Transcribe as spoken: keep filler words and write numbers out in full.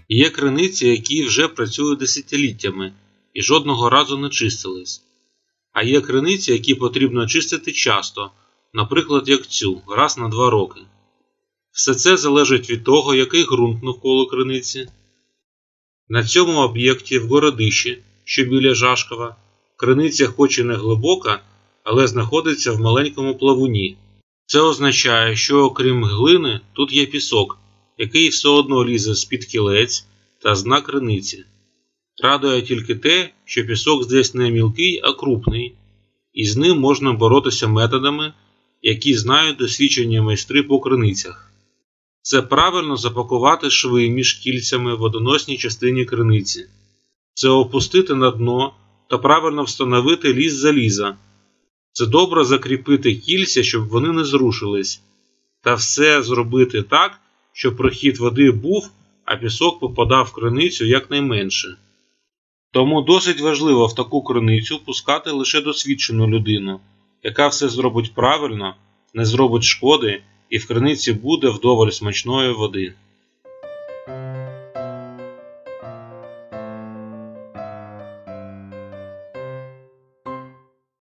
Є криниці, які вже працюють десятиліттями і жодного разу не чистились. А є криниці, які потрібно чистити часто, наприклад, як цю, раз на два роки. Все це залежить від того, який ґрунт навколо криниці. На цьому об'єкті в Городищі, що біля Жашкова, криниця хоч і не глибока, але знаходиться в маленькому плавуні. Це означає, що окрім глини тут є пісок, який все одно лізе з-під кілець та з дна криниці. Радує тільки те, що пісок здесь не мілкий, а крупний, і з ним можна боротися методами, які знають досвідчені майстри по криницях. Це правильно запакувати шви між кільцями в водоносній частині криниці. Це опустити на дно та правильно встановити ліс заліза. Це добре закріпити кільця, щоб вони не зрушились. Та все зробити так, щоб прохід води був, а пісок попадав в криницю якнайменше. Тому досить важливо в таку криницю пускати лише досвідчену людину, яка все зробить правильно, не зробить шкоди і в криниці буде вдоволь смачної води.